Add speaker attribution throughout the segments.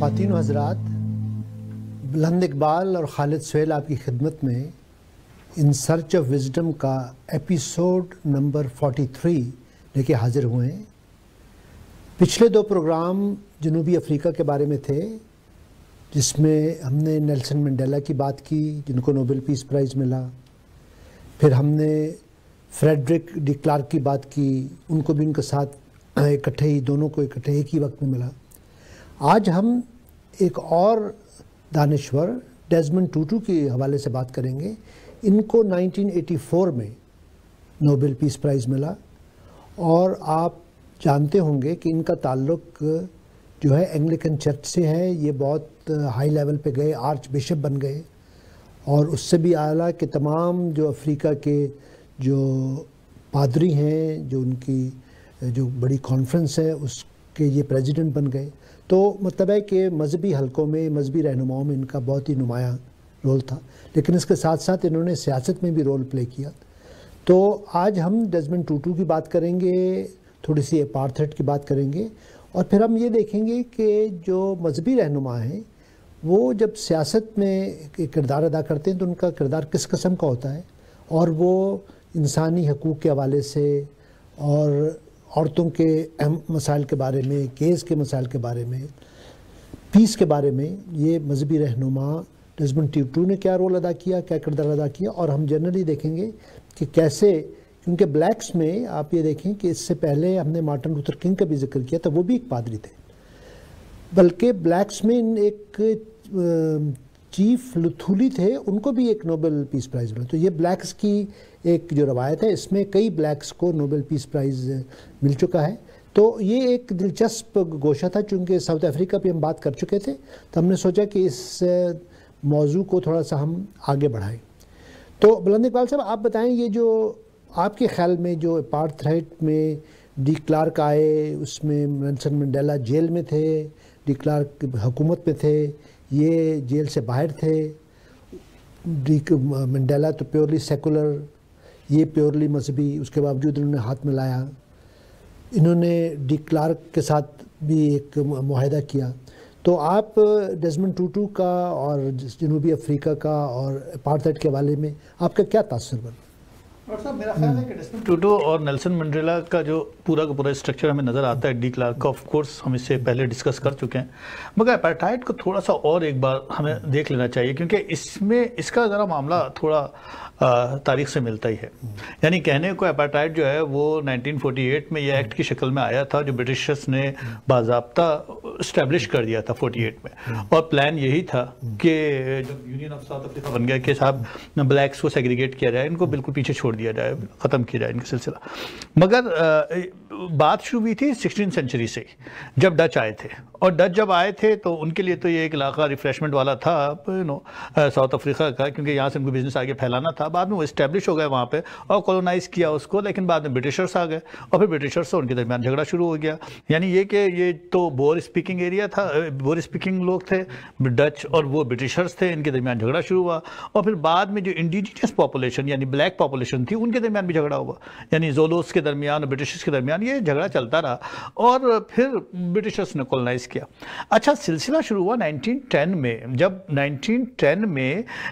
Speaker 1: خواتین و حضرات، بلند اقبال اور خالد سہیل آپ کی خدمت میں ان سرچ آف وزڈم کا ایپیسوڈ نمبر 43 لے کے حاضر ہوئے ہیں۔ پچھلے دو پروگرام جنوبی افریقہ کے بارے میں تھے، جس میں ہم نے نیلسن منڈیلا کی بات کی جن کو نوبل پیس پرائز ملا، پھر ہم نے فریڈرک ڈی کلارک کی بات کی، ان کو بھی ان کے ساتھ دونوں کو اکٹھے ایک ہی وقت میں ملا۔ آج ہم ایک اور دانشور ڈیزمنڈ ٹوٹو کے حوالے سے بات کریں گے۔ ان کو 1984 میں نوبل پیس پرائز ملا، اور آپ جانتے ہوں گے کہ ان کا تعلق جو ہے اینگلیکن چرچ سے ہے۔ یہ بہت ہائی لیول پہ گئے، آرچ بشپ بن گئے، اور اس سے بھی اعلیٰ کہ تمام جو افریقہ کے جو پادری ہیں، جو ان کی جو بڑی کانفرنس ہے، اس کے یہ پریزیڈنٹ بن گئے۔ تو مطلب ہے کہ مذہبی حلقوں میں، مذہبی رہنماؤں میں ان کا بہت ہی نمایاں رول تھا، لیکن اس کے ساتھ ساتھ انہوں نے سیاست میں بھی رول پلے کیا۔ تو آج ہم ڈیزمنڈ ٹوٹو کی بات کریں گے، تھوڑی سی اپارتھائڈ کی بات کریں گے، اور پھر ہم یہ دیکھیں گے کہ جو مذہبی رہنما ہیں وہ جب سیاست میں کردار ادا کرتے ہیں تو ان کا کردار کس قسم کا ہوتا ہے، اور وہ انسانی حقوق کے حوالے سے اور عورتوں کے اہم مسائل کے بارے میں، کیس کے مسائل کے بارے میں، پیس کے بارے میں، یہ مذہبی رہنما ڈیزمنڈ ٹوٹو نے کیا رول ادا کیا، کیا کردار ادا کیا، اور ہم جنرلی دیکھیں گے کہ کیسے، کیونکہ بلیکس میں آپ یہ دیکھیں کہ اس سے پہلے ہم نے مارٹن لوتھر کنگ کا بھی ذکر کیا تھا، وہ بھی ایک پادری تھے، بلکہ بلیکس میں ایک چیف لتھولی تھے، ان کو بھی ایک نوبل پیس پرائز ملا۔ تو یہ بلیکس کی ایک جو روایت ہے، اس میں کئی بلیکس کو نوبل پیس پرائز مل چکا ہے۔ تو یہ ایک دلچسپ گوشہ تھا، چونکہ ساؤتھ افریقہ پہ ہم بات کر چکے تھے، تو ہم نے سوچا کہ اس موضوع کو تھوڑا سا ہم آگے بڑھائیں۔ تو بلند اقبال صاحب، آپ بتائیں، یہ جو آپ کے خیال میں جو اپارتھائڈ میں ڈی کلارک آئے، اس میں نیلسن منڈیلا جیل میں تھے، ڈی کلارک حکومت میں تھے، یہ جیل سے باہر تھے، منڈیلا تو پیورلی سیکولر، یہ پیورلی مذہبی، اس کے باوجود انہوں نے ہاتھ ملایا۔ انہوں نے ڈی کلارک کے ساتھ بھی ایک معاہدہ کیا۔ تو آپ ڈیزمنڈ ٹوٹو کا اور جنوبی افریقہ کا اور اپارتھائڈ کے حوالے میں آپ کا کیا تاثر بنا؟
Speaker 2: اور صاحب میرا خیال ہے کہ ڈیزمنڈ ٹوٹو اور نیلسن منڈیلا کا جو پورا کا پورا اسٹرکچر ہمیں نظر آتا ہے، ڈی کلارک کا آف کورس ہم اس سے پہلے ڈسکس کر چکے ہیں، مگر اپارتھائڈ کو تھوڑا سا اور ایک بار ہمیں دیکھ لینا چاہیے، کیونکہ اس میں اس کا ذرا معاملہ تھوڑا تاریخ سے ملتا ہی ہے۔ یعنی کہنے کو اپارتھائڈ جو ہے وہ 1948 میں یہ ایکٹ کی شکل میں آیا تھا، جو برٹشرز نے باضابطہ اسٹیبلش کر دیا تھا 48 میں، اور پلان یہی تھا کہ جب یونین آف ساؤتھ افریقہ بن گیا کہ صاحب بلیکس کو سیگریگیٹ کیا جائے، ان کو بالکل پیچھے چھوڑ دیا جائے، ختم کیا جائے ان کا سلسلہ۔ مگر بات شروع ہوئی تھی 16 سینچری سے، جب ڈچ آئے تھے، اور ڈچ جب آئے تھے تو ان کے لیے تو یہ ایک علاقہ ریفریشمنٹ والا تھا ساؤتھ افریقہ کا، کیونکہ یہاں سے ان کو بزنس آگے پھیلانا تھا۔ بعد میں وہ اسٹیبلش ہو گئے وہاں پہ اور کولونائز کیا اس کو، لیکن بعد میں برٹشرز آ گئے، اور پھر برٹشرز سے ان کے درمیان جھگڑا شروع ہو گیا۔ یعنی یہ کہ یہ تو بور اسپیکنگ ایریا تھا، بور اسپیکنگ لوگ تھے ڈچ، اور وہ برٹشرز تھے، ان کے درمیان جھگڑا شروع ہوا، اور پھر بعد میں جو انڈیجینس پاپولیشن یعنی بلیک پاپولیشن تھی، ان کے درمیان بھی جھگڑا ہوا، یعنی زولوس کے درمیان اور برٹشرز کے درمیان یہ جھگڑا چلتا رہا، اور پھر برٹشرز نے کولونائز کیا۔ اچھا، سلسلہ شروع ہوا 1910 میں، جب 1910 میں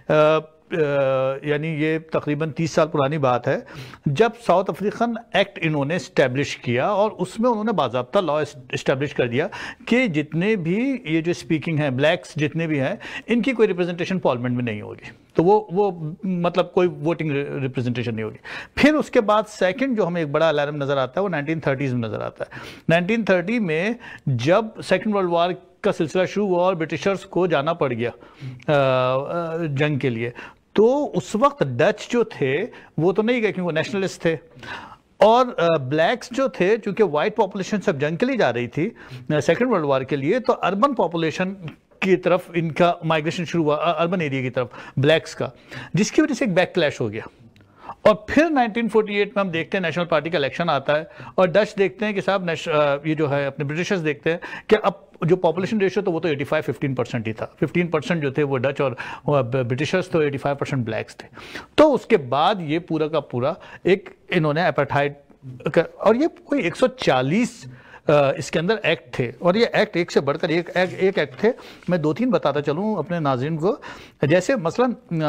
Speaker 2: یعنی یہ تقریباً 30 سال پرانی بات ہے، جب ساؤتھ افریقن ایکٹ انہوں نے اسٹیبلش کیا، اور اس میں انہوں نے باضابطہ لا اسٹیبلش کر دیا کہ جتنے بھی یہ جو اسپیکنگ ہیں بلیکس جتنے بھی ہیں، ان کی کوئی ریپرزنٹیشن پارلیمنٹ میں نہیں ہوگی، تو وہ مطلب کوئی ووٹنگ ریپرزنٹیشن نہیں ہوگی۔ پھر اس کے بعد سیکنڈ جو ہمیں ایک بڑا الارم نظر آتا ہے وہ 1930s میں نظر آتا ہے۔ 1930 میں جب سیکنڈ ورلڈ وار کا سلسلہ شروع ہوا اور برٹشرز کو جانا پڑ گیا جنگ کے لیے، تو اس وقت ڈچ جو تھے وہ تو نہیں گئے کیونکہ وہ نیشنلسٹ تھے، اور بلیکس جو تھے چونکہ وائٹ پاپولیشن سب جنگ کے لیے جا رہی تھی سیکنڈ ورلڈ وار کے لیے، تو اربن پاپولیشن کی طرف ان کا مائگریشن شروع ہوا، اربن ایریا کی طرف بلیکس کا، جس کی وجہ سے ایک بیک کلیش ہو گیا۔ اور پھر 1948 میں ہم دیکھتے ہیں نیشنل پارٹی کا الیکشن آتا ہے، اور ڈچ دیکھتے ہیں کہ صاحب یہ جو ہے اپنے برٹشرز دیکھتے ہیں کہ اب جو پاپولیشن ریشو تو وہ تو 85-15% ہی تھا، 15% جو تھے وہ ڈچ اور برٹشرز تو 85% بلیکس تھے۔ تو اس کے بعد یہ پورا کا پورا ایک انہوں نے اپارتھائڈ، اور یہ کوئی 140 اس کے اندر ایکٹ تھے، اور یہ ایکٹ ایک سے بڑھ کر ایک ایکٹ تھے. میں 2-3 بتاتا چلوں اپنے ناظرین کو. جیسے مثلا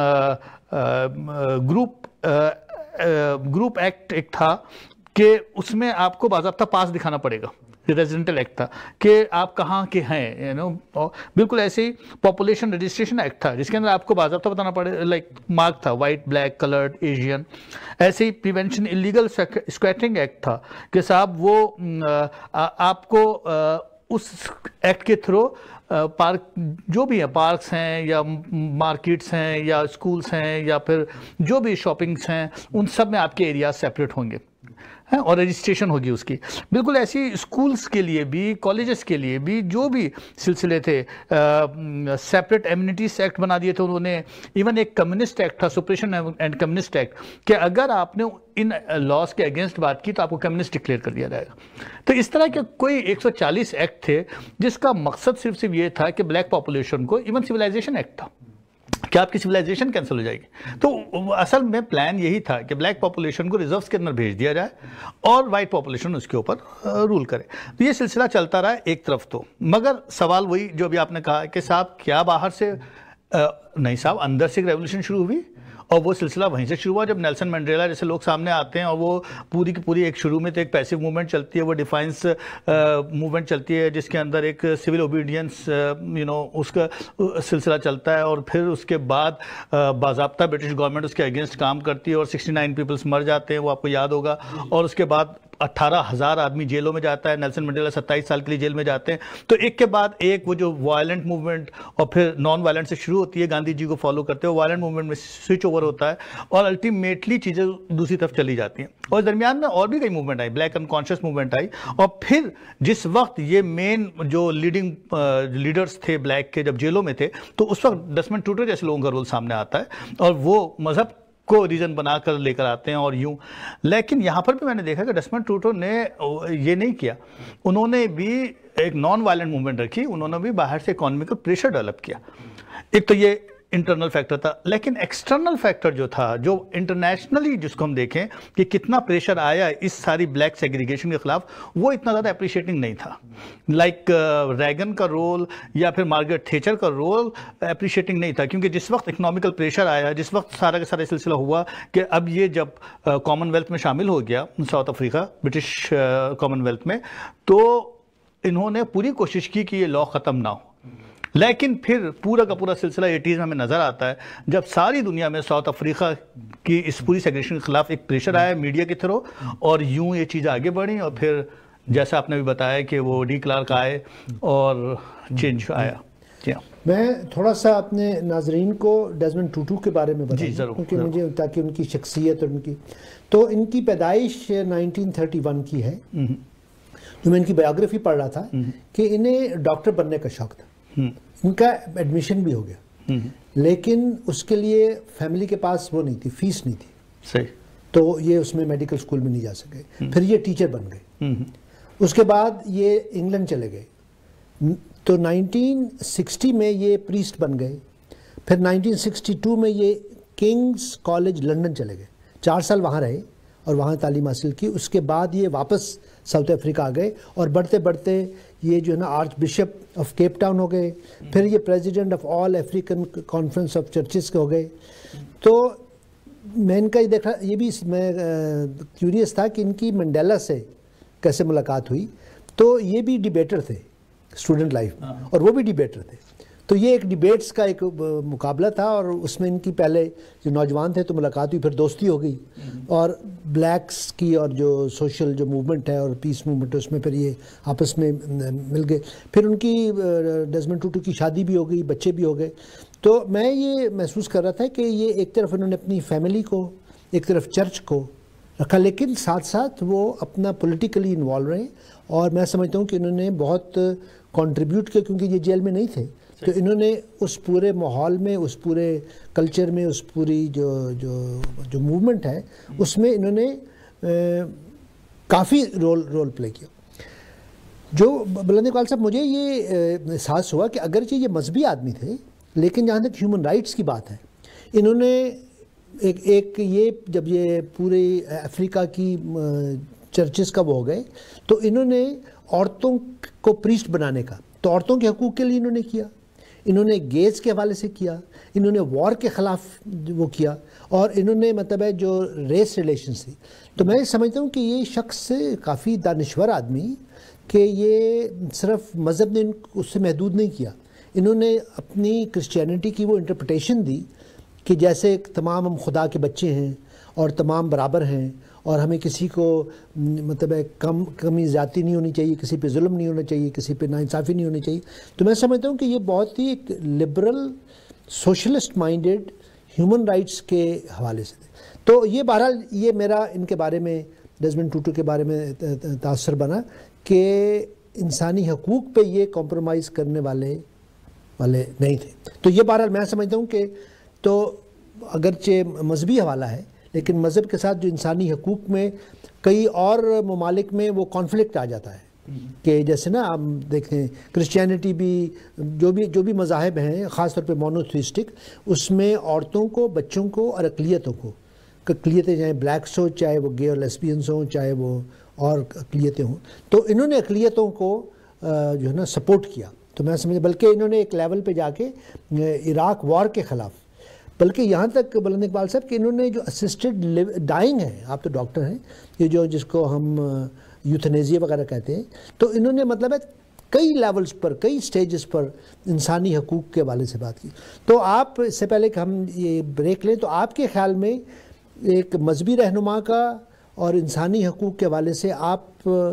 Speaker 2: گروپ ایکٹ ایک تھا کہ اس میں آپ کو باضابطہ پاس دکھانا پڑے گا. ریزیڈنٹل ایکٹ تھا کہ آپ کہاں کے ہیں. بالکل ایسے ہی پاپولیشن رجسٹریشن ایکٹ تھا جس کے اندر آپ کو باضابطہ بتانا پڑے، لائک مارک تھا وائٹ، بلیک، کلرڈ، ایشین. ایسے ہی پریونشن انلیگل اسکویٹرنگ ایکٹ تھا کہ صاحب وہ آپ کو اس ایکٹ کے تھرو پارک جو بھی ہیں، پارکس ہیں یا مارکیٹس ہیں یا اسکولس ہیں یا پھر جو بھی شاپنگس ہیں، ان سب میں آپ کے ایریاز سیپریٹ ہوں گے اور رجسٹریشن ہوگی اس کی. بالکل ایسی اسکولس کے لیے بھی، کالجز کے لیے بھی جو بھی سلسلے تھے، سیپریٹ ایمنیٹیز ایکٹ بنا دیے تھے انہوں نے. ایون ایک کمیونسٹ ایکٹ تھا، سپریشن اینڈ کمیونسٹ ایکٹ، کہ اگر آپ نے ان لاز کے اگینسٹ بات کی تو آپ کو کمیونسٹ ڈکلیئر کر دیا جائے گا. تو اس طرح کے کوئی 140 ایکٹ تھے جس کا مقصد صرف یہ تھا کہ بلیک پاپولیشن کو، ایون سویلائزیشن ایکٹ تھا کہ آپ کی سویلائزیشن کینسل ہو جائے گی. تو اصل میں پلان یہی تھا کہ بلیک پاپولیشن کو ریزروز کے اندر بھیج دیا جائے اور وائٹ پاپولیشن اس کے اوپر رول کرے. تو یہ سلسلہ چلتا رہا ایک طرف. تو مگر سوال وہی جو ابھی آپ نے کہا کہ صاحب کیا باہر سے نہیں صاحب، اندر سے ایک ریولیوشن شروع ہوئی، اور وہ سلسلہ وہیں سے شروع ہوا جب نیلسن منڈیلا جیسے لوگ سامنے آتے ہیں اور وہ پوری کی پوری ایک شروع میں تو ایک پیسو موومنٹ چلتی ہے، وہ ڈیفائنس موومنٹ چلتی ہے جس کے اندر ایک سول اوبیڈینس اس کا سلسلہ چلتا ہے، اور پھر اس کے بعد باضابطہ برٹش گورنمنٹ اس کے اگینسٹ کام کرتی ہے اور 69 پیپلز مر جاتے ہیں، وہ آپ کو یاد ہوگا. اور اس کے بعد 18,000 آدمی جیلوں میں جاتا ہے. نیلسن منڈیلا 27 سال کے لیے جیل میں جاتے ہیں. تو ایک کے بعد ایک وہ جو وائلنٹ موومنٹ اور پھر نان وائلنٹ سے شروع ہوتی ہے، گاندھی جی کو فالو کرتے ہوئے وائلنٹ موومنٹ میں سوئچ اوور ہوتا ہے اور الٹیمیٹلی چیزیں دوسری طرف چلی جاتی ہیں. اور درمیان میں اور بھی کئی موومنٹ آئی، بلیک انکانشیس موومنٹ آئی. اور پھر جس وقت یہ مین جو لیڈرز تھے بلیک کے جب جیلوں میں تھے، تو اس وقت ڈسمنڈ ٹوٹو جیسے لوگوں کا رول سامنے آتا ہے اور وہ مذہب کو ریزن بنا کر لے کر آتے ہیں اور یوں. لیکن یہاں پر بھی میں نے دیکھا کہ ڈسمنڈ ٹوٹو نے یہ نہیں کیا، انہوں نے بھی ایک نان وائلنٹ موومنٹ رکھی، انہوں نے بھی باہر سے اکانومیکل پریشر ڈیولپ کیا. ایک تو یہ انٹرنل فیکٹر تھا، لیکن ایکسٹرنل فیکٹر جو تھا، جو انٹرنیشنلی جس کو ہم دیکھیں کہ کتنا پریشر آیا اس ساری بلیک سیگریگیشن کے خلاف، وہ اتنا زیادہ اپریشیٹنگ نہیں تھا. لائک ریگن کا رول یا پھر مارگریٹ تھیچر کا رول اپریشیٹنگ نہیں تھا، کیونکہ جس وقت اکنامیکل پریشر آیا، جس وقت سارا کا سارا سلسلہ ہوا کہ اب یہ جب کامن ویلتھ میں شامل ہو گیا South Africa, British commonwealth میں، تو انہوں نے پوری کوشش کی کہ یہ لا ختم نہ ہو. لیکن پھر پورا کا پورا سلسلہ 80s میں ہمیں نظر آتا ہے جب ساری دنیا میں ساؤتھ افریقہ کی اس پوری سیگریگیشن کے خلاف ایک پریشر آیا میڈیا کے تھرو، اور یوں یہ چیزیں آگے بڑھیں، اور پھر جیسا آپ نے بھی بتایا کہ وہ ڈی کلارک آئے اور چینج آیا.
Speaker 1: میں تھوڑا سا اپنے ناظرین کو ڈیزمنڈ ٹوٹو کے بارے میں بتاؤں کیونکہ مجھے تاکہ ان کی شخصیت اور ان کی، تو ان کی پیدائش 1931 کی ہے. جو میں ان کی بایوگرافی پڑھ رہا تھا کہ انہیں ڈاکٹر بننے کا شوق تھا، ان کا ایڈمیشن بھی ہو گیا، لیکن اس کے لیے فیملی کے پاس وہ نہیں تھی، فیس نہیں تھی
Speaker 2: صحیح،
Speaker 1: تو یہ اس میں میڈیکل اسکول میں نہیں جا سکے. پھر یہ ٹیچر بن گئے. اس کے بعد یہ انگلینڈ چلے گئے، تو 1960 میں یہ پریسٹ بن گئے. پھر 1962 میں یہ کنگز کالج لنڈن چلے گئے، 4 سال وہاں رہے اور وہاں تعلیم حاصل کی. اس کے بعد یہ واپس ساؤتھ افریقہ آ گئے اور بڑھتے بڑھتے یہ جو ہے نا archbishop of Cape Town ہو گئے. پھر یہ president of all African conference of churches کے ہو گئے. تو میں ان کا یہ دیکھا، یہ بھی میں کیوریس تھا کہ ان کی منڈیلا سے کیسے ملاقات ہوئی. تو یہ بھی ڈیبیٹر تھے اسٹوڈنٹ لائف میں، اور وہ بھی ڈیبیٹر تھے. تو یہ ایک ڈیبیٹس کا ایک مقابلہ تھا اور اس میں ان کی پہلے جو نوجوان تھے تو ملاقات ہوئی، پھر دوستی ہو گئی، اور بلیکس کی اور جو سوشل جو موومنٹ ہے اور پیس موومنٹ ہے اس میں پھر یہ آپس میں مل گئے. پھر ان کی ڈیزمنڈ ٹوٹو کی شادی بھی ہو گئی، بچے بھی ہو گئے. تو میں یہ محسوس کر رہا تھا کہ یہ ایک طرف انہوں نے اپنی فیملی کو، ایک طرف چرچ کو رکھا، لیکن ساتھ ساتھ وہ اپنا پولیٹیکلی انوالو رہے. اور میں سمجھتا ہوں کہ انہوں نے بہت کنٹریبیوٹ کیا، کیونکہ یہ جیل میں نہیں تھے تو انہوں نے اس پورے ماحول میں، اس پورے کلچر میں، اس پوری جو موومنٹ ہے اس میں انہوں نے کافی رول پلے کیا. جو بلند اقبال صاحب، مجھے یہ احساس ہوا کہ اگرچہ یہ مذہبی آدمی تھے، لیکن جہاں تک ہیومن رائٹس کی بات ہے، انہوں نے ایک یہ جب یہ پورے افریقہ کی चर्चेस का वो हो गए, तो इन्होंने औरतों को प्रीस्ट बनाने का, तो औरतों के हकूक़ के लिए इन्होंने किया, इन्होंने गेज के हवाले से किया, इन्होंने वॉर के ख़िलाफ़ वो किया, और इन्होंने मतलब है जो रेस रिलेशंस थी। तो मैं समझता हूँ कि ये शख्स काफ़ी दानिश्वर आदमी कि ये सिर्फ मज़हब ने उससे महदूद नहीं किया, इन्होंने अपनी क्रिश्चियनिटी की वो इंटरप्रिटेशन दी कि जैसे तमाम हम खुदा के बच्चे हैं और तमाम बराबर हैं और हमें किसी को मतलब है कमी ज़्यादती नहीं होनी चाहिए, किसी पे जुल्म नहीं होना चाहिए, किसी पे नाइंसाफ़ी नहीं होनी चाहिए। तो मैं समझता हूँ कि ये बहुत ही एक liberal socialist minded human rights के हवाले से थे। तो ये बहरहाल ये मेरा इनके बारे में डेज़मंड टूटू के बारे में तासर बना कि इंसानी हकूक़ पे ये कॉम्प्रोमाइज़ करने वाले नहीं थे। तो ये बहरहाल मैं समझता हूँ कि तो अगरचे मजहबी हवाला है, लेकिन मज़हब के साथ जो इंसानी हकूक़ में कई और ममालिक में वो कॉन्फ्लिक्ट आ जाता है कि जैसे ना हम देखें क्रिश्चियनिटी भी जो भी मज़ाहिब हैं ख़ास तौर पे मोनोथीस्टिक, उसमें औरतों को, बच्चों को और अक़लियतों को, अक़लियतें चाहे ब्लैक्स हो, चाहे वो गे और लेस्बियंस हों, चाहे वो और अक़लियतें हों, तो इन्होंने अक़लियतों को जो है ना सपोर्ट किया। तो मैं समझ, बल्कि इन्होंने एक लेवल पे जाके इराक वॉर के ख़िलाफ़, बल्कि यहाँ तक बुलंद इकबाल साहब कि इन्होंने जो असिस्टेड डाइंग है, आप तो डॉक्टर हैं, ये जिसको हम यूथनेजिया वगैरह कहते हैं, तो इन्होंने मतलब है कई लेवल्स पर, कई स्टेजेस पर इंसानी हकूक़ के हवाले से बात की। तो आप इससे पहले कि हम ये ब्रेक लें, तो आपके ख़्याल में एक मजहबी रहनुमा का और इंसानी हकूक़ के हवाले से आप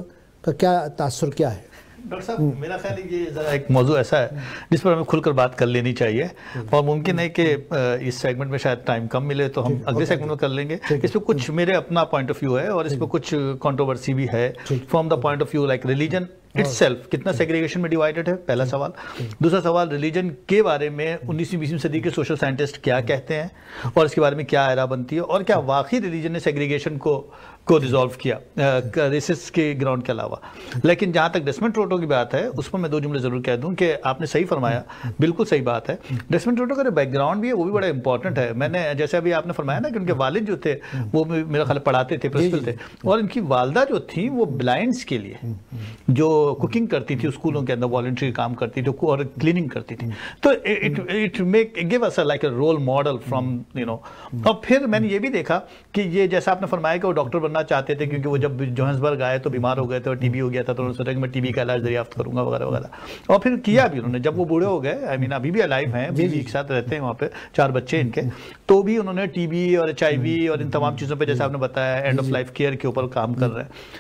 Speaker 1: का क्या तासुर क्या है?
Speaker 2: डॉक्टर साहब, मेरा ख्याल है ये ज़रा एक मौजू ऐसा है जिस पर हमें खुलकर बात कर लेनी चाहिए, और मुमकिन है कि इस सेगमेंट में शायद टाइम कम मिले तो हम अगले सेगमेंट में कर लेंगे। इस पर कुछ मेरे अपना पॉइंट ऑफ व्यू है और इस पर कुछ कंट्रोवर्सी भी है from the point of view like religion itself कितना सेग्रीगेशन में डिवाइडेड है, पहला सवाल। दूसरा सवाल, रिलीजन के बारे में 19वीं सदी के सोशल साइंटिस्ट क्या कहते हैं और इसके बारे में क्या आयरा बनती है, और क्या वाकई रिलीजन ने सेग्रीगेशन को रिजॉल्व किया रेसिस के ग्राउंड के अलावा। लेकिन जहाँ तक डेसमंड टोटो की बात है, उस पर मैं दो जुमले जरूर कह दूं कि आपने सही फरमाया, बिल्कुल सही बात है। डेसमंड टोटो का जो बैकग्राउंड भी है वो भी बड़ा इंपॉर्टेंट है। मैंने जैसे अभी आपने फरमाया ना कि उनके वालिद जो थे वो मेरा ख्याल पढ़ाते थे, प्रिंसिपल थे, और इनकी वालदा जो थी वो ब्लाइंड्स के लिए जो कुकिंग करती थी स्कूलों के अंदर, वॉलंटरी काम करती थी और क्लीनिंग करती थी। तो it make give us like a role model from you know. और फिर मैंने ये भी देखा कि ये जैसा आपने फरमाया कि वो डॉक्टर बनना चाहते थे, क्योंकि वो जब जोहान्सबर्ग आए तो बीमार हो गए थे और टीबी हो गया था, तो उन्होंने सोचा कि मैं टीबी का इलाज दरियाफ्त करूंगा वगैरह वगैरह। और फिर किया भी उन्होंने। जब वो बूढ़े हो गए, आई मीन अभी भी अलाइव हैं, बीवी एक साथ रहते हैं वहाँ पे, 4 बच्चे इनके, तो भी उन्होंने टीबी और HIV और इन तमाम चीज़ों पर, जैसे आपने बताया, एंड ऑफ लाइफ केयर के ऊपर काम कर रहे हैं।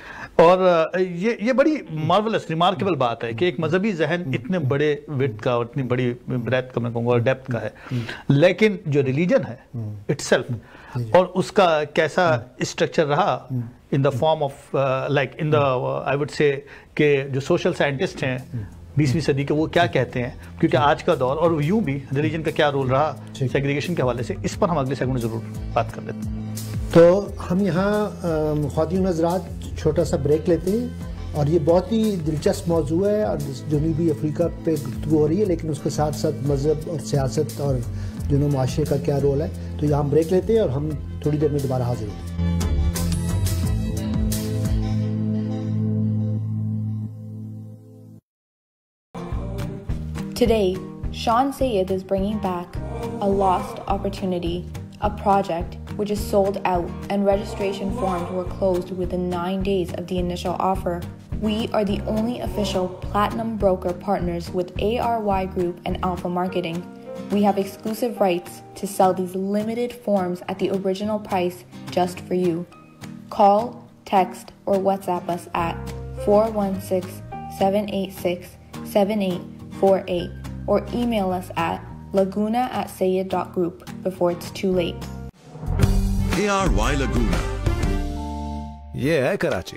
Speaker 2: और ये बड़ी मार्वलस रिमार्केबल बात है कि एक मजहबी जहन इतने बड़े विड्थ का और इतनी बड़ी ब्रेथ का मैं कहूँगा और डेप्थ का है, लेकिन जो रिलीजन है इटसेल्फ और उसका कैसा स्ट्रक्चर रहा in the form of like in the I would say कि जो सोशल साइंटिस्ट हैं 20वीं सदी के वो क्या कहते हैं, क्योंकि आज का दौर और यूं भी रिलीजन का क्या रोल रहा सेग्रीगेशन के हवाले से, इस पर हम अगले सेगमेंट में जरूर बात कर लेते हैं।
Speaker 1: तो हम यहाँ ख्वातीन हज़रात छोटा सा ब्रेक लेते हैं, और ये बहुत ही दिलचस्प मौजू है और जनूबी अफ्रीका पे गुफ्तगू हो रही है, लेकिन उसके साथ साथ मज़हब और सियासत और जो माशरे का क्या रोल है। तो यहाँ हम ब्रेक लेते हैं और हम थोड़ी देर में दोबारा हाजिर होते हैं।
Speaker 3: Today, Sean Sayed is bringing back A Lost Opportunity, a project which is sold out and registration forms were closed within 9 days of the initial offer. We are the only official platinum broker partners with ARY Group and Alpha Marketing. We have exclusive rights to sell these limited forms at the original price just for you. Call, text, or WhatsApp us at 416-786-7848 or email us at laguna@sayed.group before it's too late.
Speaker 4: ARY Laguna. ये है कराची।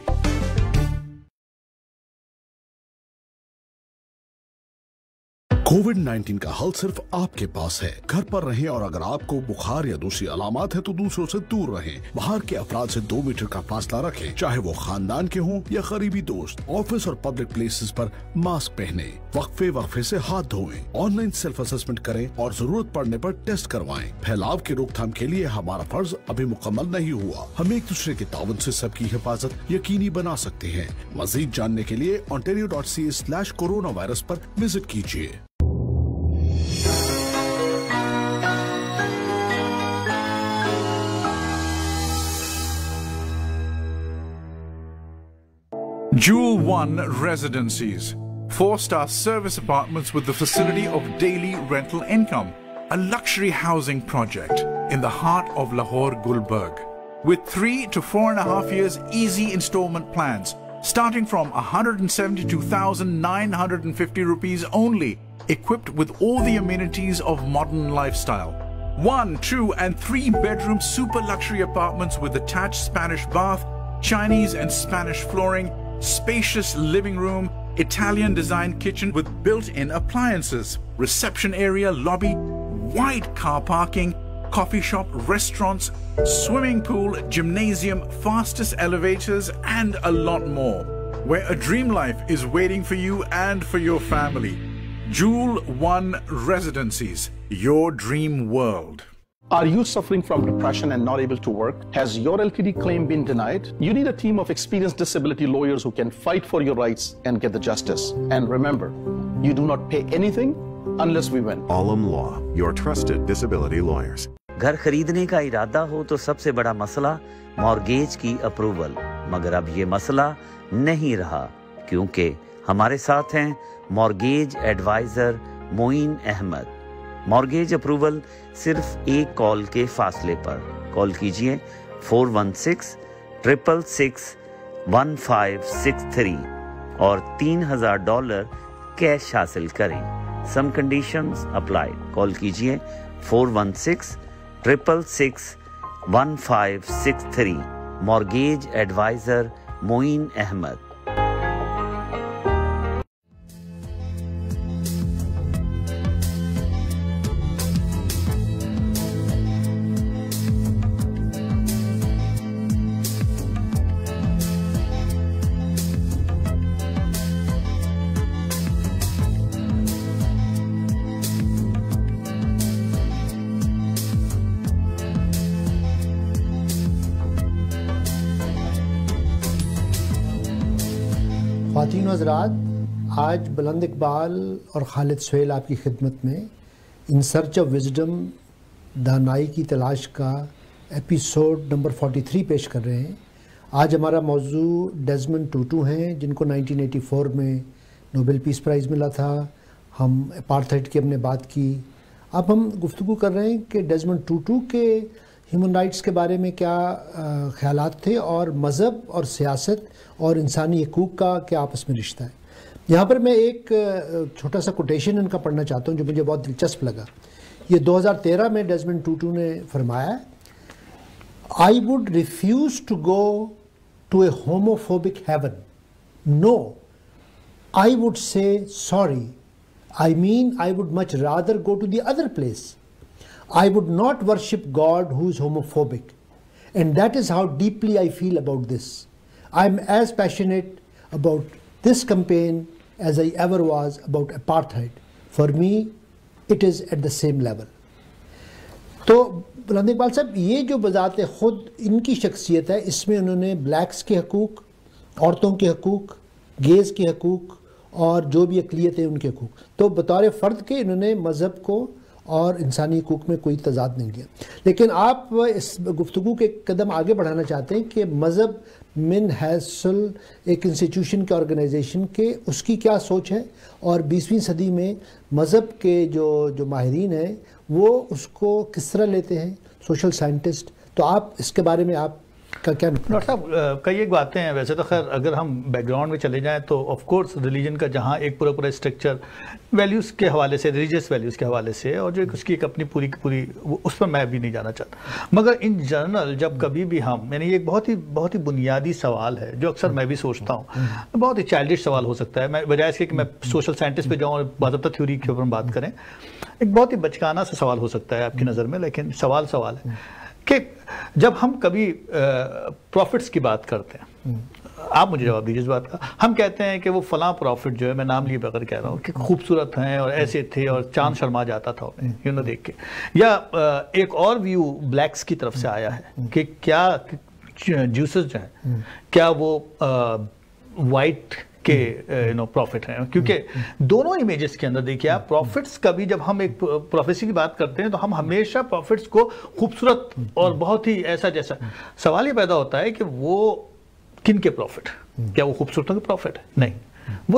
Speaker 5: कोविड-19 का हल सिर्फ आपके पास है। घर पर रहें और अगर आपको बुखार या दूसरी अलामत है तो दूसरों से दूर रहें। बाहर के अफराद से 2 मीटर का फासला रखें, चाहे वो खानदान के हों या करीबी दोस्त। ऑफिस और पब्लिक प्लेसेस पर मास्क पहने, वक्फे से हाथ धोएं, ऑनलाइन सेल्फ असेसमेंट करें और जरूरत पड़ने पर टेस्ट करवाएं। फैलाव की रोकथाम के लिए हमारा फर्ज अभी मुकम्मल नहीं हुआ। हम एक दूसरे के ताउन से सबकी हिफाजत यकीनी बना सकते हैं। मजीद जानने के लिए ontario.ca/coronavirus पर विजिट कीजिए।
Speaker 6: Jewel One Residencies, 4-star service apartments with the facility of daily rental income, a luxury housing project in the heart of Lahore, Gulberg, with 3 to 4.5 years easy installment plans, starting from 172,950 rupees only, equipped with all the amenities of modern lifestyle. 1, 2 and 3 bedroom super luxury apartments with attached Spanish bath, Chinese and Spanish flooring, spacious living room, Italian design kitchen with built-in appliances, reception area, lobby, wide car parking, coffee shop, restaurants, swimming pool, gymnasium, fastest elevators, and a lot more, where a dream life is waiting for you and for your family. Jewel One Residencies, your dream world.
Speaker 7: Are you suffering from depression and not able to work? Has your LTD claim been denied? You need a team of experienced disability lawyers who can fight for your rights and get the justice. And remember, you do not pay anything unless we win.
Speaker 4: Olam Law, your trusted disability lawyers.
Speaker 8: घर खरीदने का इरादा हो तो सबसे बड़ा मसला mortgage की अप्रूवल, मगर अब ये मसला नहीं रहा क्योंकि हमारे साथ हैं mortgage advisor Moin Ahmed. Mortgage approval सिर्फ एक कॉल के फासले पर। कॉल कीजिए 416-666-1563 और $3,000 कैश हासिल करें। Some conditions apply. कॉल कीजिए 416-666-1563। Mortgage advisor Moin Ahmed.
Speaker 1: ख़वातीन हज़रात, आज बुलंद इकबाल और खालिद सुहेल आपकी खिदमत में इन सर्च ऑफ विजडम दानाई की तलाश का एपिसोड नंबर 43 पेश कर रहे हैं। आज हमारा मौजू डेज़मंड टूटू हैं, जिनको 1984 में नोबेल पीस प्राइज़ मिला था। हम अपार्थाइड की हमने बात की। अब हम गुफ्तगू कर रहे हैं कि डेज़मंड टूटू के ह्यूमन राइट्स के बारे में क्या ख्यालात थे और मज़हब और सियासत और इंसानी हकूक़ का क्या आपस में रिश्ता है। यहाँ पर मैं एक छोटा सा कोटेशन इनका पढ़ना चाहता हूँ जो मुझे बहुत दिलचस्प लगा। ये 2013 में डेज़मंड टूटू ने फरमाया, I would refuse to go to a homophobic heaven, no I would say sorry, I mean I would much rather go to the other place. I would not worship God who is homophobic, and that is how deeply I feel about this. I am as passionate about this campaign as I ever was about apartheid. For me, it is at the same level. तो बुलंद इकबाल साहब, ये जो बजाते खुद इनकी शख्सियत है, इसमें उन्होंने ब्लैक्स के हकूक़, औरतों के हकूक़, गेज़ के हकूक़ और जो भी अक़लियत है उनके हकूक़, तो बतौर फ़र्द के इन्होंने मज़हब को और इंसानी हकूक़ में कोई तज़ाद नहीं किया। लेकिन आप इस गुफ्तगू के कदम आगे बढ़ाना चाहते हैं कि मज़हब मिन हैसल एक इंस्टीट्यूशन के ऑर्गेनाइजेशन के उसकी क्या सोच है और 20वीं सदी में मज़हब के जो माहिरीन हैं वो उसको किस तरह लेते हैं, सोशल साइंटिस्ट। तो आप इसके बारे में आप کا کیا نقطہ؟
Speaker 2: ڈاکٹر صاحب کئی ایک باتیں ہیں. ویسے تو خیر اگر ہم بیک گراؤنڈ میں چلے جائیں تو آف کورس ریلیجن کا جہاں ایک پورا اسٹرکچر ویلیوز کے حوالے سے, ریلیجیس ویلیوز کے حوالے سے, اور جو اس کی ایک اپنی پوری کی پوری, اس پر میں بھی نہیں جانا چاہتا. مگر ان جنرل جب کبھی بھی ہم, یعنی یہ ایک بہت ہی بنیادی سوال ہے جو اکثر میں بھی سوچتا ہوں, بہت ہی چائلڈش سوال ہو سکتا ہے, میں بجائے اس کے کہ میں سوشل سائنٹسٹ پہ جاؤں اور باضابطہ تھیوری کے اوپر بات کریں, ایک بہت ہی بچکانہ سا سوال ہو سکتا ہے آپ کی نظر میں, لیکن سوال ہے کہ جب ہم کبھی پروفٹس کی بات کرتے ہیں, آپ مجھے جواب دیجیے اس بات کا, ہم کہتے ہیں کہ وہ فلاں پروفٹ جو ہے, میں نام لیے بغیر کہہ رہا ہوں, کہ خوبصورت ہیں اور ایسے تھے اور چاند شرما جاتا تھا انہیں دیکھ کے. یا ایک اور ویو بلیکس کی طرف سے آیا ہے کہ کیا جیوسز جو ہیں کیا وہ وائٹ کے پروفٹ ہیں, کیونکہ دونوں امیجز کے اندر دیکھیے آپ, پروفٹس کا بھی جب ہم ایک پروفیسی کی بات کرتے ہیں تو ہم ہمیشہ پروفٹس کو خوبصورت اور بہت ہی ایسا جیسا, سوال یہ پیدا ہوتا ہے کہ وہ کن کے پروفٹ, کیا وہ خوبصورتوں کے پروفٹ؟ نہیں, وہ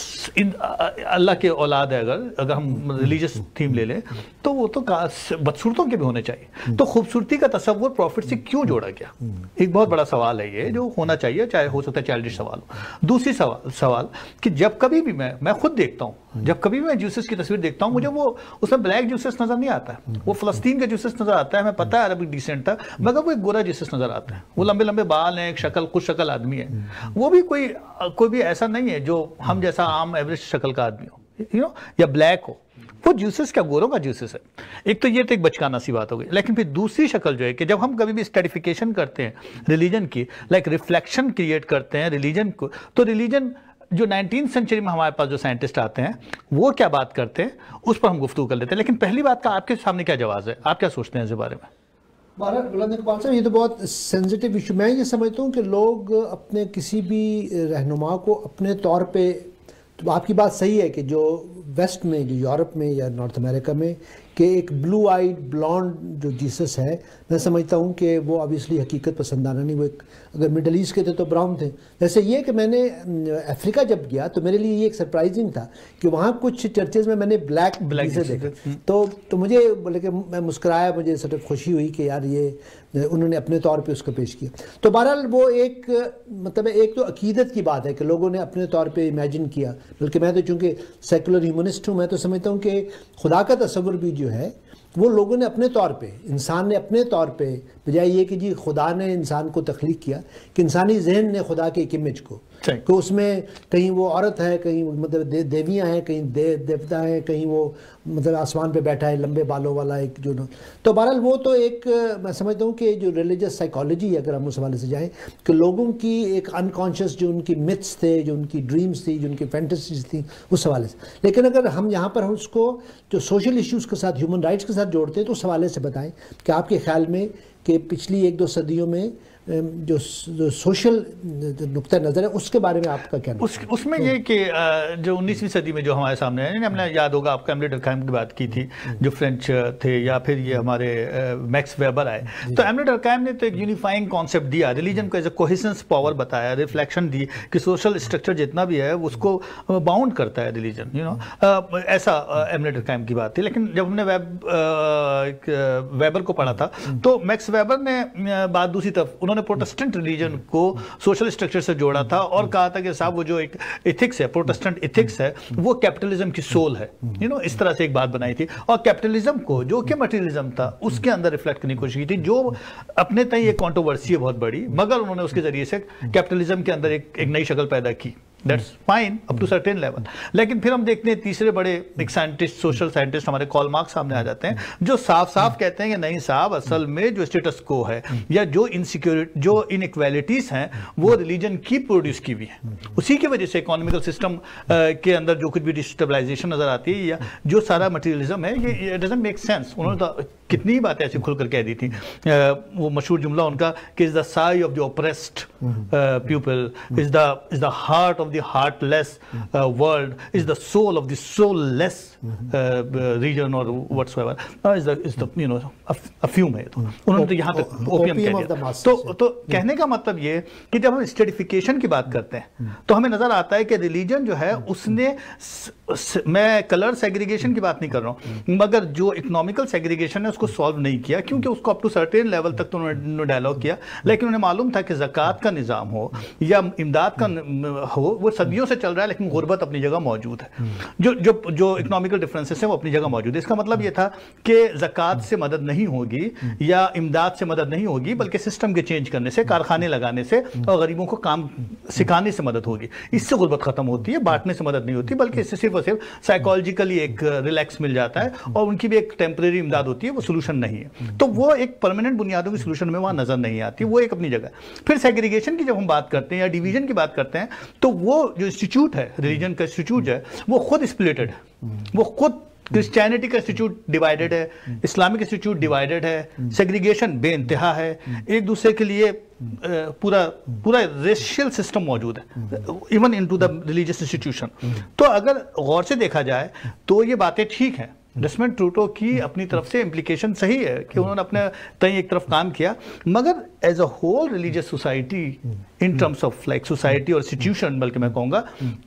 Speaker 2: اللہ کے اولاد ہے. اگر ہم ریلیجس تھیم لے لیں تو وہ تو بدصورتوں کے بھی ہونے چاہیے. تو خوبصورتی کا تصور پروفٹ سے کیوں جوڑا گیا؟ ایک بہت بڑا سوال ہے یہ, جو ہونا چاہیے, چاہے ہو سکتا ہے چائلڈش سوال ہو. دوسری سوال کہ جب کبھی بھی میں خود دیکھتا ہوں, جب کبھی بھی میں جوسس کی تصویر دیکھتا ہوں, مجھے وہ اس میں بلیک جوسس نظر نہیں آتا ہے, وہ فلسطین کا جوسس نظر آتا ہے. ہمیں پتہ ہے عربک ڈیسنٹ تھا, مگر وہ ایک گورا جوسس نظر آتا ہے. وہ لمبے لمبے بال ہیں, ایک شکل خوش شکل آدمی ہے. وہ بھی کوئی بھی ایسا نہیں ہے جو ہم جیسا عام ایوریج شکل کا آدمی ہو, یا بلیک ہو. وہ جوسس کیا گوروں کا جوسس ہے. ایک تو یہ تو ایک بچکانہ سی بات ہو گئی. لیکن پھر دوسری شکل جو ہے کہ جب ہم کبھی بھی اسٹیڈیفیکیشن کرتے ہیں ریلیجن کی, لائک ریفلیکشن کریٹ کرتے ہیں ریلیجن کو, تو ریلیجن جو 19th سینچری میں ہمارے پاس جو سائنٹسٹ آتے ہیں وہ کیا بات کرتے ہیں اس پر ہم گفتگو کر لیتے ہیں. لیکن پہلی بات کا آپ کے سامنے کیا جواز ہے, آپ کیا سوچتے ہیں اس بارے میں؟
Speaker 1: بلند اقبال صاحب, یہ تو بہت سینسٹیو ایشو. میں یہ سمجھتا ہوں کہ لوگ اپنے کسی بھی رہنما کو اپنے طور پہ, تو آپ کی بات صحیح ہے کہ جو ویسٹ میں, جو یورپ میں یا نارتھ امریکہ میں, کہ ایک بلو آئیڈ بلانڈ جو جیسس ہے, میں سمجھتا ہوں کہ وہ obviously حقیقت پسندانہ نہیں. وہ ایک اگر مڈل ایسٹ کے تھے تو براؤن تھے. جیسے یہ کہ میں نے افریقہ جب گیا تو میرے لیے یہ ایک سرپرائزنگ تھا کہ وہاں کچھ چرچز میں نے بلیک جیسے دیکھا, تو مجھے بولے کہ میں مسکرایا, مجھے سر خوشی ہوئی کہ یار یہ انہوں نے اپنے طور پہ اس کو پیش کیا. تو بہرحال وہ ایک مطلب ایک تو عقیدت کی بات ہے کہ لوگوں نے اپنے طور پہ امیجن کیا. بلکہ میں تو چونکہ سیکولر ہیومنسٹ ہوں, میں تو سمجھتا ہوں کہ خدا کا تصور بھی جو ہے وہ لوگوں نے اپنے طور پہ, انسان نے اپنے طور پہ, بجائے یہ کہ جی خدا نے انسان کو تخلیق کیا, کہ انسانی ذہن نے خدا کے ایک امیج کو, کہ اس میں کہیں وہ عورت ہے, کہیں مطلب دیویاں ہیں, کہیں دیوتا ہیں, کہیں وہ مطلب آسمان پہ بیٹھا ہے لمبے بالوں والا ایک جو. تو بہرحال وہ تو ایک میں سمجھتا ہوں کہ جو ریلیجس سائیکالوجی ہے, اگر ہم اس حوالے سے جائیں, کہ لوگوں کی ایک انکانشیس جو ان کی متس تھے, جو ان کی ڈریمز تھی, جو ان کی فینٹیسیز تھیں, اس حوالے سے. لیکن اگر ہم یہاں پر اس کو جو سوشل ایشوز کے ساتھ, ہیومن رائٹس کے ساتھ جوڑتے ہیں, تو اس حوالے سے بتائیں کہ آپ کے خیال میں کہ پچھلی 1-2 صدیوں میں جو سوشل نقطہ نظر ہے اس کے بارے میں آپ کا کیا نظر ہے؟
Speaker 2: اس میں یہ کہ جو 19ویں صدی میں جو ہمارے سامنے ہے, ہم نے یاد ہوگا آپ کو ایملی ڈرکہائم کی بات کی تھی جو فرینچ تھے, یا پھر یہ ہمارے میکس ویبر آئے. تو ایملی ڈرکہائم نے تو ایک یونیفائنگ کانسیپٹ دیا, ریلیجن کو ایز اے کوہیسنس پاور بتایا, ریفلیکشن دی کہ سوشل اسٹرکچر جتنا بھی ہے اس کو باؤنڈ کرتا ہے ریلیجن, ایسا ایملی ڈرکہائم کی بات تھی. لیکن جب ہم نے ویبر کو پڑھا تھا تو میکس ویبر نے بات دوسری طرف, انہوں نے پروٹسٹنٹ ریلیجن کو سوشل اسٹرکچر سے جوڑا تھا اور کہا تھا کہ صاحب وہ جو ایک ایتھکس ہے, پروٹسٹنٹ ایتھکس ہے, وہ کیپٹلزم کی سول ہے. اس طرح سے ایک بات بنائی تھی, اور کیپٹلزم کو جو کہ مٹیریلزم تھا اس کے اندر ریفلیکٹ کرنے کی کوشش کی تھی, جو اپنے تئیں ایک کانٹروورسی ہے بہت بڑی, مگر انہوں نے اس کے ذریعے سے کیپٹلزم کے اندر ایک نئی شکل پیدا کی. That's fine up to certain level. لیکن پھر ہم دیکھتے ہیں تیسرے بڑے ایک سائنٹسٹ, سوشل سائنٹسٹ ہمارے کارل مارکس سامنے آ جاتے ہیں, جو صاف صاف کہتے ہیں کہ نہیں صاحب, اصل میں جو اسٹیٹس کو ہے یا جو انسیکیورٹی, جو انیکویلٹیز ہیں, وہ ریلیجن کی پروڈیوس کی بھی ہیں. اسی کی وجہ سے اکانومیکل سسٹم کے اندر جو کچھ بھی ڈسٹیبلائزیشن نظر آتی ہے, یا جو سارا مٹیریلزم ہے, یہ اٹ ڈزنٹ میک سینس. انہوں نے تو کتنی باتیں ایسی کھل کر کہہ دی تھی. وہ مشہور جملہ ان کا کہ is the sigh of the oppressed people, is the heart of the heartless world, is the soul of the soulless region or whatsoever, is the a fume. انہوں نے تو یہاں تک اوپیم کہہ دیا. تو کہنے کا مطلب یہ کہ جب ہم اسٹیڈیفیکیشن کی بات کرتے ہیں تو ہمیں نظر آتا ہے کہ ریلیجن جو ہے اس نے, میں کلر سیگریگیشن کی بات نہیں کر رہا ہوں, مگر جو اکنامیکل سیگریگیشن ہے اس کو سالو نہیں کیا کیونکہ اس کو اپ ٹو سرٹین لیول تک تو انہوں نے ڈائلاگ کیا، لیکن انہیں معلوم تھا کہ زکوٰۃ کا نظام ہو یا امداد کا ہو وہ صدیوں سے چل رہا ہے، لیکن غربت اپنی جگہ موجود ہے، جو اکنامیکل ڈفرینسز ہیں وہ اپنی جگہ موجود ہے. اس کا مطلب یہ تھا کہ زکوٰۃ سے مدد نہیں ہوگی یا امداد سے مدد نہیں ہوگی، بلکہ سسٹم کے چینج کرنے سے، کارخانے لگانے سے اور غریبوں کو کام سکھانے سے مدد ہوگی. اس سے غربت ختم ہوتی ہے، بانٹنے سے مدد نہیں ہوتی، بلکہ اس سے صرف اور صرف سائیکالوجیکلی ایک ریلیکس مل جاتا ہے اور ان کی بھی ایک ٹیمپریری امداد ہوتی ہے، وہ سولوشن نہیں ہے. تو وہ ایک پرماننٹ بنیادوں کی سولوشن میں وہاں نظر نہیں آتی، وہ ایک اپنی جگہ. پھر سیگریگیشن کی جب ہم بات کرتے ہیں یا ڈیویژن کی بات کرتے ہیں تو وہ جو انسٹیٹیوٹ ہے، ریلیجن کا انسٹیٹیوٹ ہے، وہ خود اسپلٹڈ ہے، وہ خود کرسچینٹی کا انسٹیٹیوٹ ڈیوائیڈڈ ہے، اسلامک انسٹیٹیوٹ ڈیوائیڈڈ ہے، سیگریگیشن بے انتہا ہے، ایک دوسرے کے لیے پورا ریشیل سسٹم موجود ہے even into the religious institution. تو اگر غور سے دیکھا جائے تو یہ باتیں ٹھیک ہیں. ڈیسمنڈ ٹوٹو کی اپنی طرف سے امپلیکیشن صحیح ہے کہ انہوں نے اپنے تئیں ایک طرف کام کیا، مگر as a whole religious society in terms of like society اور انسٹیٹیوشن، بلکہ میں کہوں گا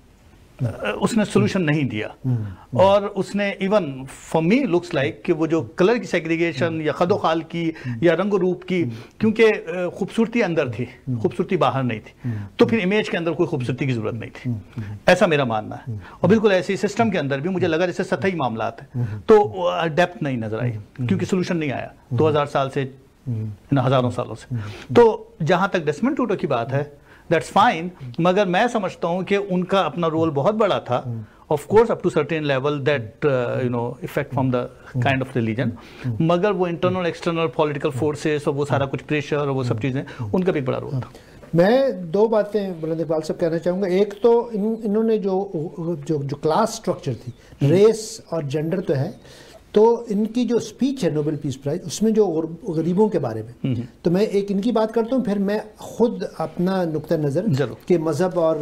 Speaker 2: اس نے سولوشن نہیں دیا. اور اس نے even for me looks like کہ وہ جو کلر کی سیگریگیشن یا خد و خال کی یا رنگ و روپ کی، کیونکہ خوبصورتی اندر تھی، خوبصورتی باہر نہیں تھی، تو پھر امیج کے اندر کوئی خوبصورتی کی ضرورت نہیں تھی، ایسا میرا ماننا ہے. اور بالکل ایسے سسٹم کے اندر بھی مجھے لگا جیسے سطحی معاملات ہیں، تو ڈیپتھ نہیں نظر آئی کیونکہ سولوشن نہیں آیا 2000 سال سے، ہزاروں سالوں سے. تو جہاں تک ڈیسمنڈ ٹوٹو کی بات ہے that's fine، مگر میں سمجھتا ہوں کہ ان کا اپنا رول بہت بڑا تھا. of course up to certain level that effect from the kind of religion، مگر وہ internal external political forces اور وہ سارا کچھ پریشر اور وہ سب چیزیں، ان کا بھی بڑا رول تھا.
Speaker 1: میں دو باتیں بلند اقبال صاحب کہنا چاہوں گا. ایک تو انہوں نے جو کلاس سٹرکچر تھی، ریس اور جینڈر تو ہے، تو ان کی جو سپیچ ہے نوبل پیس پرائز، اس میں جو غریبوں کے بارے میں، تو میں ایک ان کی بات کرتا ہوں، پھر میں خود اپنا نقطہ نظر کہ مذہب اور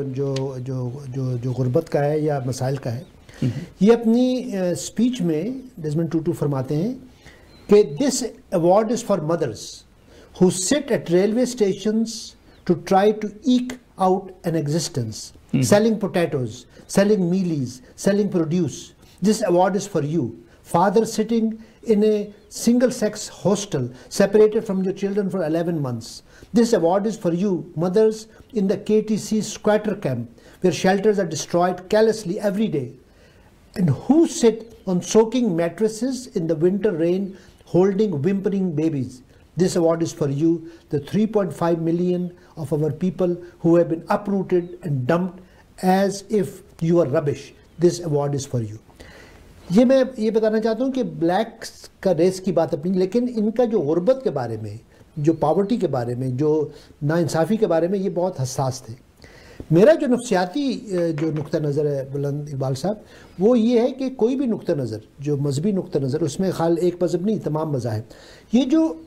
Speaker 1: جو غربت کا ہے یا مسائل کا ہے. یہ اپنی سپیچ میں ڈیسمنڈ ٹوٹو فرماتے ہیں کہ this award is for mothers who sit at railway stations to try to eke out an existence, selling potatoes, selling mealies, selling produce. This award is for you. Father sitting in a single-sex hostel, separated from your children for 11 months. This award is for you, mothers in the KTC squatter camp, where shelters are destroyed callously every day, and who sit on soaking mattresses in the winter rain, holding whimpering babies. This award is for you, the 3.5 million of our people who have been uprooted and dumped as if you are rubbish. This award is for you. یہ میں یہ بتانا چاہتا ہوں کہ blacks کا race کی بات اپنی، لیکن ان کا جو غربت کے بارے میں، جو پاورٹی کے بارے میں، جو ناانصافی کے بارے میں، یہ بہت حساس تھے. میرا جو نفسیاتی جو نقطہ نظر ہے بلند اقبال صاحب، وہ یہ ہے کہ کوئی بھی نقطہ نظر، جو مذہبی نقطہ نظر، اس میں خال ایک مذہب نہیں، تمام مذاہب، یہ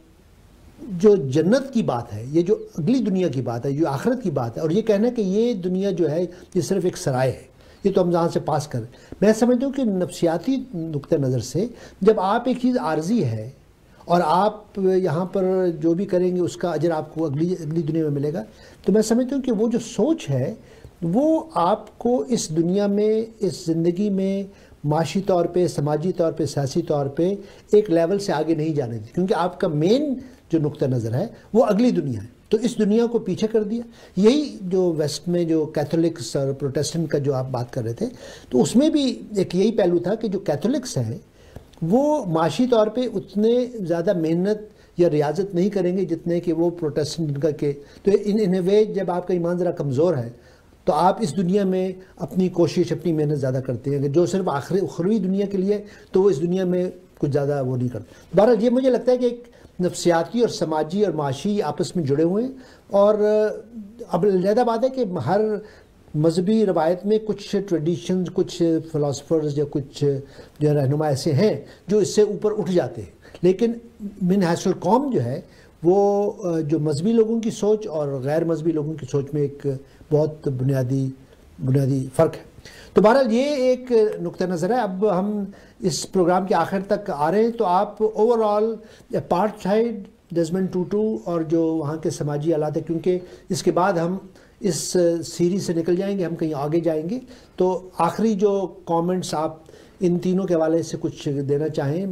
Speaker 1: جو جنت کی بات ہے، یہ جو اگلی دنیا کی بات ہے، جو آخرت کی بات ہے، اور یہ کہنا کہ یہ دنیا جو ہے یہ صرف ایک سرائے ہے، یہ تو ہم جہاں سے پاس کریں. میں سمجھتا ہوں کہ نفسیاتی نقطہ نظر سے جب آپ ایک چیز عارضی ہے اور آپ یہاں پر جو بھی کریں گے اس کا اجر آپ کو اگلی دنیا میں ملے گا، تو میں سمجھتا ہوں کہ وہ جو سوچ ہے وہ آپ کو اس دنیا میں، اس زندگی میں معاشی طور پہ، سماجی طور پہ، سیاسی طور پہ ایک لیول سے آگے نہیں جانے دی، کیونکہ آپ کا مین جو نقطہ نظر ہے وہ اگلی دنیا ہے. تو اس دنیا کو پیچھے کر دیا. یہی جو ویسٹ میں جو کیتھولکس اور پروٹیسٹنٹ کا جو آپ بات کر رہے تھے، تو اس میں بھی ایک یہی پہلو تھا کہ جو کیتھولکس ہیں وہ معاشی طور پہ اتنے زیادہ محنت یا ریاضت نہیں کریں گے جتنے کہ وہ پروٹیسٹنٹ کا کہ، تو ان اے وے جب آپ کا ایمان ذرا کمزور ہے تو آپ اس دنیا میں اپنی کوشش، اپنی محنت زیادہ کرتے ہیں. جو صرف اخروی دنیا کے لیے، تو وہ اس دنیا میں کچھ زیادہ وہ نہیں کرتے. بہرحال یہ مجھے لگتا ہے کہ ایک نفسیاتی اور سماجی اور معاشی آپس میں جڑے ہوئے ہیں. اور اب علیحدہ بات ہے کہ ہر مذہبی روایت میں کچھ ٹریڈیشنز، کچھ فلاسفرز یا کچھ جو رہنما ایسے ہیں جو اس سے اوپر اٹھ جاتے ہیں، لیکن من حیث القوم جو ہے وہ جو مذہبی لوگوں کی سوچ اور غیر مذہبی لوگوں کی سوچ میں ایک بہت بنیادی فرق ہے. تو بہرحال یہ ایک نقطہ نظر ہے. اب ہم اس پروگرام کے آخر تک آ رہے ہیں، تو آپ اوور آل اپارٹھائڈ، ڈیسمنڈ ٹوٹو اور جو وہاں کے سماجی حالات ہیں، کیونکہ اس کے بعد ہم اس سیریز سے نکل جائیں گے، ہم کہیں آگے جائیں گے، تو آخری جو کامنٹس آپ ان تینوں کے حوالے سے کچھ دینا چاہیں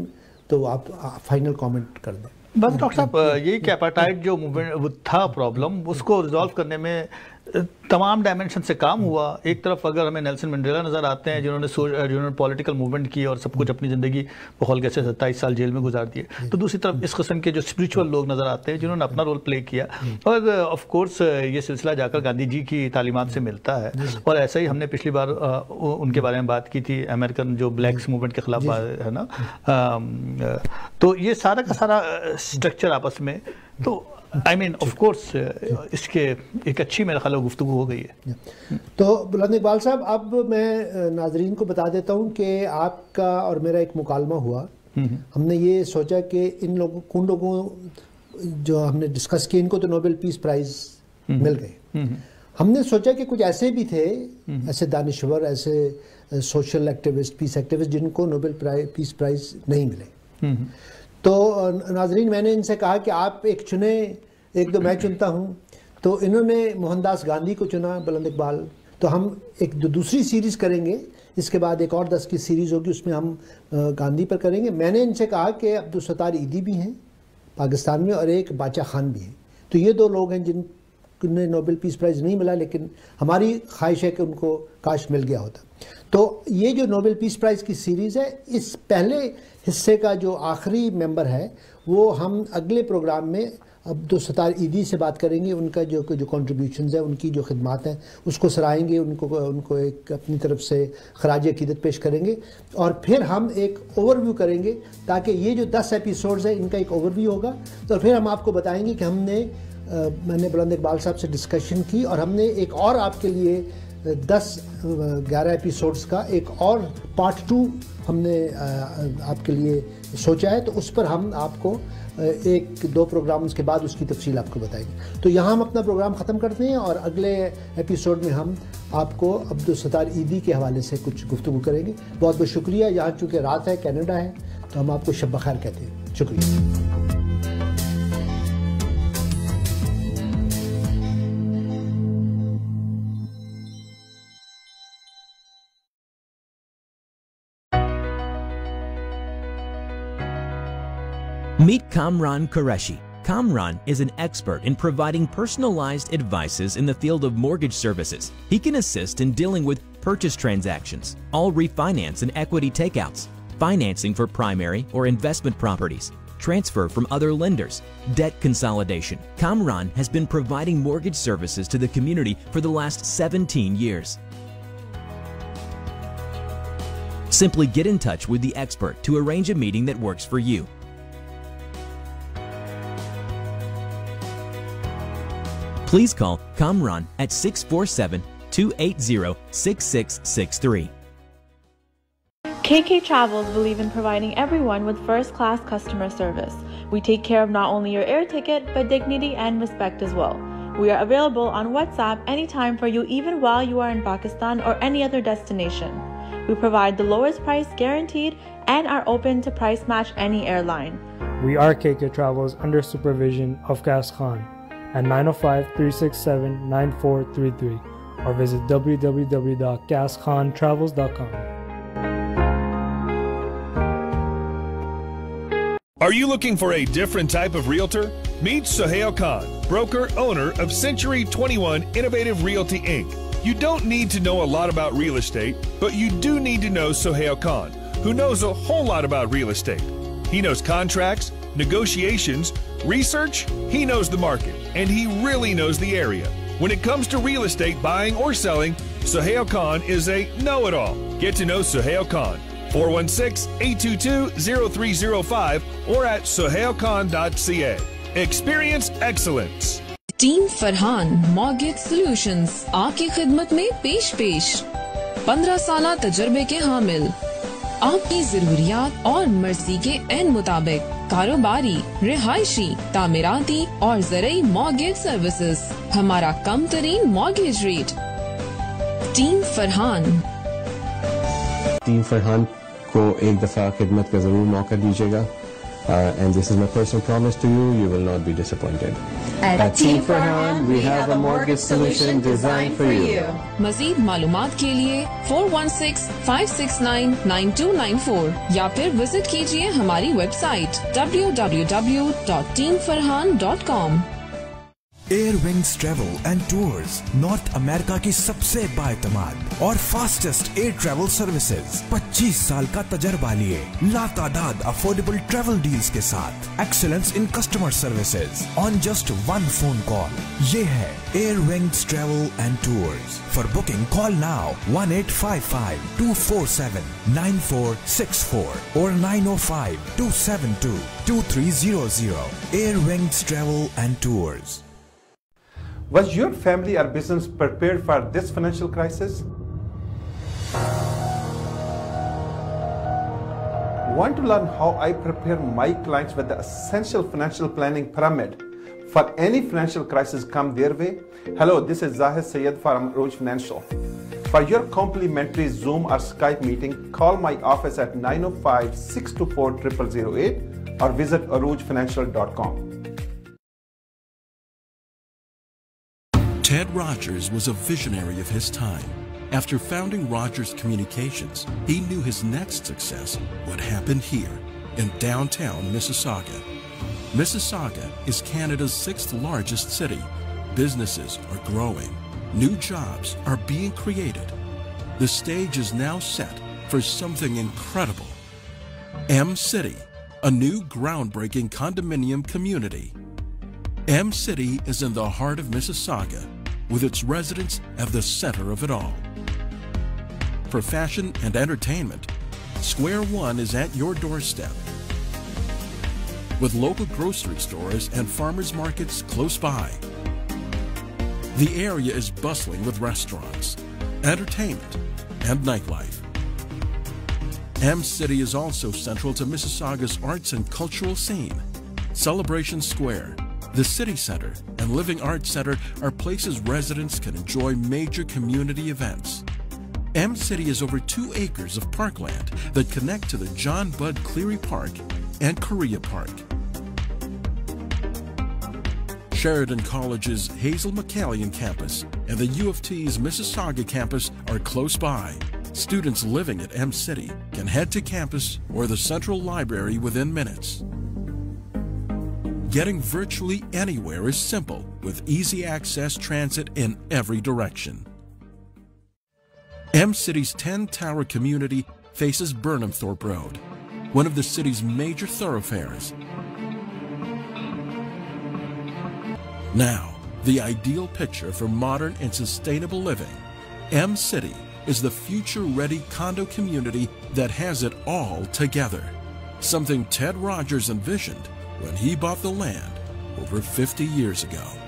Speaker 1: تو آپ فائنل کامنٹ کر دیں.
Speaker 2: بس ڈاکٹر صاحب یہی کہ اپیٹائٹ جو موومنٹ تھا پرابلم اس کو ریزالو کرنے میں تمام ڈائمنشن سے کام ہوا. ایک طرف اگر ہمیں نیلسن منڈیلا نظر آتے ہیں جنہوں نے پولیٹیکل موومنٹ کی اور سب کچھ اپنی زندگی بخول کیسے 27 سال جیل میں گزار دیے, تو دوسری طرف اس قسم کے جو اسپریچول لوگ نظر آتے ہیں جنہوں نے اپنا رول پلے کیا. اور آف کورس یہ سلسلہ جا کر گاندھی جی کی تعلیمات سے ملتا ہے, اور ایسا ہی ہم نے پچھلی بار ان کے بارے میں بات کی تھی, امریکن جو بلیکس موومنٹ کے خلاف ہے نا. تو یہ سارا کا سارا اسٹرکچر آپس میں, تو آئی مین آف کورس اس کے ایک اچھی میرا خیال گفتگو ہو گئی ہے.
Speaker 1: تو بلند اقبال صاحب, اب میں ناظرین کو بتا دیتا ہوں کہ آپ کا اور میرا ایک مکالمہ ہوا. ہم نے یہ سوچا کہ ان لوگوں جو ہم نے ڈسکس کیا ان کو تو نوبل پیس پرائز مل گئے. ہم نے سوچا کہ کچھ ایسے بھی تھے, ایسے دانشور, ایسے سوشل ایکٹیوسٹ, پیس ایکٹیوسٹ جن کو نوبل پیس پرائز نہیں ملے. تو ناظرین میں نے ان سے کہا کہ آپ ایک چنیں, ایک دو میں چنتا ہوں. تو انہوں نے موہن داس گاندھی کو چنا, بلند اقبال. تو ہم ایک دوسری سیریز کریں گے, اس کے بعد ایک اور 10 کی سیریز ہوگی, اس میں ہم گاندھی پر کریں گے. میں نے ان سے کہا کہ عبدالستار ایدھی بھی ہیں پاکستان میں, اور ایک باچا خان بھی ہیں. تو یہ 2 لوگ ہیں جن نے نوبل پیس پرائز نہیں ملا, لیکن ہماری خواہش ہے کہ ان کو کاش مل گیا ہوتا. تو یہ جو نوبل پیس پرائز کی سیریز ہے, اس پہلے حصے کا جو آخری ممبر ہے وہ ہم اگلے پروگرام میں عبدالستار ایدھی سے بات کریں گے. ان کا جو کنٹریبیوشنز ہیں, ان کی جو خدمات ہیں, اس کو سرائیں گے, ان کو ایک اپنی طرف سے خراج عقیدت پیش کریں گے. اور پھر ہم ایک اوور ویو کریں گے, تاکہ یہ جو 10 ایپیسوڈز ہیں ان کا ایک اوور ویو ہوگا. تو پھر ہم آپ کو بتائیں گے کہ میں نے بلند اقبال صاحب سے ڈسکشن کی, اور ہم نے ایک اور آپ کے لیے 10-11 ایپیسوڈز کا ایک اور پارٹ 2 ہم نے آپ کے لیے سوچا ہے. تو اس پر ہم آپ کو 1-2 پروگرامز کے بعد اس کی تفصیل آپ کو بتائیں گے. تو یہاں ہم اپنا پروگرام ختم کرتے ہیں, اور اگلے ایپیسوڈ میں ہم آپ کو عبدالستار ایدھی کے حوالے سے کچھ گفتگو کریں گے. بہت بہت شکریہ. یہاں چونکہ رات ہے, کینیڈا ہے, تو ہم آپ کو شب بخیر کہتے ہیں. شکریہ.
Speaker 9: Meet Kamran Qureshi. Kamran is an expert in providing personalized advices in the field of mortgage services. He can assist in dealing with purchase transactions, all refinance and equity takeouts, financing for primary or investment properties, transfer from other lenders, debt consolidation. Kamran has been providing mortgage services to the community for the last 17 years. Simply get in touch with the expert to arrange a meeting that works for you. Please call Kamran at 647-280-6663.
Speaker 3: KK Travels believe in providing everyone with first-class customer service. We take care of not only your air ticket, but dignity and respect as well. We are available on WhatsApp anytime for you, even while you are in Pakistan or any other destination. We provide the lowest price guaranteed and are open to price match any airline.
Speaker 10: We are KK Travels under supervision of Qais Khan at 905-367-9433 or visit www.qaiskhan.travels.com.
Speaker 11: Are you looking for a different type of realtor? Meet Sohail Khan, broker owner of Century 21 Innovative Realty Inc. You don't need to know a lot about real estate, but you do need to know Sohail Khan, who knows a whole lot about real estate. He knows contracts, negotiations, research, he knows the market, and he really knows the area. When it comes to real estate buying or selling, Sohail Khan is a know-it-all. Get to know Sohail Khan. 416-822-0305 or at sohailkhan.ca. Experience excellence.
Speaker 12: Team Farhan mortgage solutions آپ کی خدمت میں پیش 15 سالہ تجربے کے حامل، آپ کی ضروریات اور مرضی کے عین مطابق کاروباری، رہائشی، تعمیراتی اور زرعی مارگیج سروسز، ہمارا کم ترین مارگیج ریٹ۔ ٹیم فرحان
Speaker 13: کو ایک دفعہ خدمت کا ضرور موقع دیجیے گا۔ And this is my personal promise to you, you will not be disappointed. At Team Farhan, we have a mortgage solution designed for you.
Speaker 12: मजीद मालूमात के लिए 416-569-9294 या फिर विजिट कीजिए हमारी website www.teamfarhan.com.
Speaker 14: Air wings travel and tours north America की सबसे बाएतमाद और फास्टेस्ट एयर ट्रेवल सर्विसेज। 25 साल का तजर्बा लिए लातादाद अफोर्डेबल ट्रेवल डील्स के साथ excellence in customer services on just one phone call. ये है air wings travel and tours. For booking call now 1855-247-9464 और 905-272-2300. Air wings travel and tours.
Speaker 15: Was your family or business prepared for this financial crisis? Want to learn how I prepare my clients with the essential financial planning pyramid for any financial crisis come their way? Hello, this is Zahid Sayed from Arooj Financial. For your complimentary Zoom or Skype meeting, call my office at 905-624-0008 or visit aroojfinancial.com.
Speaker 16: Ted Rogers was a visionary of his time. After founding Rogers Communications, he knew his next success would happen here in downtown Mississauga. Mississauga is Canada's 6th largest city. Businesses are growing. New jobs are being created. The stage is now set for something incredible. M-City, a new groundbreaking condominium community. M-City is in the heart of Mississauga, with its residents at the center of it all. For fashion and entertainment, Square One is at your doorstep. With local grocery stores and farmers markets close by. The area is bustling with restaurants, entertainment, and nightlife. M-City is also central to Mississauga's arts and cultural scene. Celebration Square, the City Center, and Living Arts Center are places residents can enjoy major community events. M-City has over 2 acres of parkland that connect to the John Budd Cleary Park and Korea Park. Sheridan College's Hazel McCallion campus and the U of T's Mississauga campus are close by. Students living at M-City can head to campus or the Central Library within minutes. Getting virtually anywhere is simple with easy access transit in every direction. M-City's 10-tower community faces Burnhamthorpe Road, one of the city's major thoroughfares. Now, the ideal picture for modern and sustainable living. M-City is the future-ready condo community that has it all together. Something Ted Rogers envisioned when he bought the land over 50 years ago.